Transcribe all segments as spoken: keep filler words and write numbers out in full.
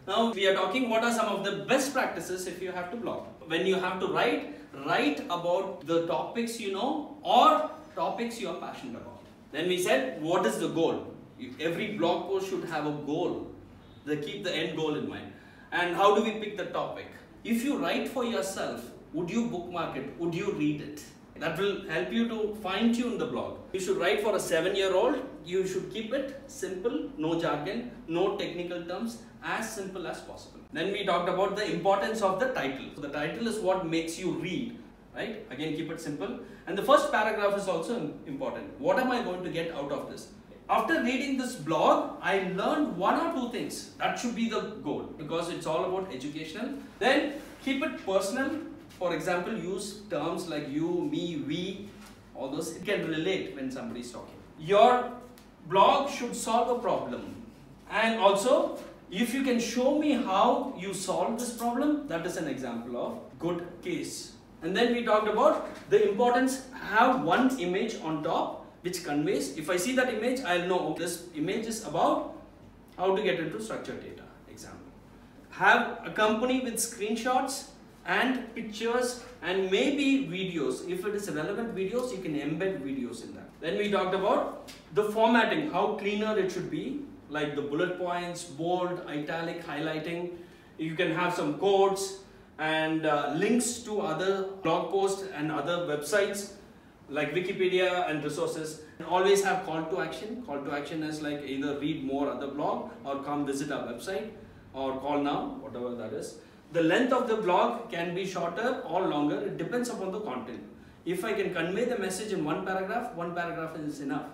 Now we are talking what are some of the best practices if you have to blog. When you have to write, write about the topics you know or topics you are passionate about. Then we said, what is the goal? Every blog post should have a goal. They keep the end goal in mind. And how do we pick the topic? If you write for yourself, would you bookmark it? Would you read it? That will help you to fine tune the blog. You should write for a seven year old. You should keep it simple, no jargon, no technical terms, as simple as possible. Then we talked about the importance of the title. So the title is what makes you read, right? Again, keep it simple. And the first paragraph is also important. What am I going to get out of this? After reading this blog, I learned one or two things. That should be the goal because it's all about educational. Then keep it personal. For example, use terms like you, me, we, all those. It can relate when somebody is talking. Your blog should solve a problem. And also, if you can show me how you solve this problem, that is an example of good case. And then we talked about the importance, have one image on top which conveys, if I see that image, I'll know this image is about how to get into structured data. Example. Have a company with screenshots and pictures and maybe videos. If it is relevant videos, you can embed videos in that. Then we talked about the formatting, how cleaner it should be, like the bullet points, bold, italic, highlighting. You can have some quotes and uh, links to other blog posts and other websites like Wikipedia and resources. And always have call to action. Call to action is like either read more other blog or come visit our website or call now, whatever that is. The length of the blog can be shorter or longer. It depends upon the content. If I can convey the message in one paragraph, one paragraph is enough.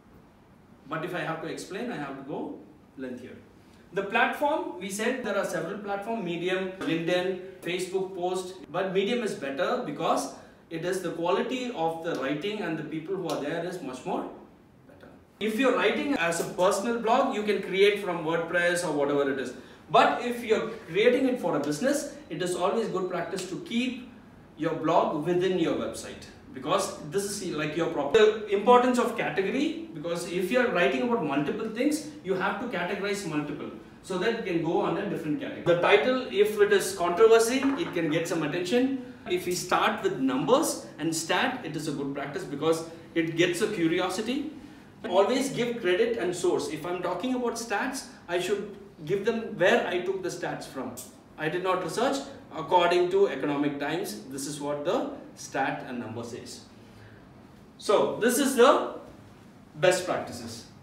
But if I have to explain, I have to go lengthier. The platform, we said there are several platforms, Medium, LinkedIn, Facebook post, but Medium is better because it is the quality of the writing and the people who are there is much more better. If you're writing as a personal blog, you can create from WordPress or whatever it is. But if you're creating it for a business, it is always good practice to keep your blog within your website because this is like your proper. The importance of category, because if you're writing about multiple things, you have to categorize multiple so that it can go under different categories. The title, if it is controversy, it can get some attention. If we start with numbers and stat, it is a good practice because it gets a curiosity. Always give credit and source. If I'm talking about stats, I should give them where I took the stats from. I did not research. According to Economic Times, this is what the stat and number says. So this is the best practices.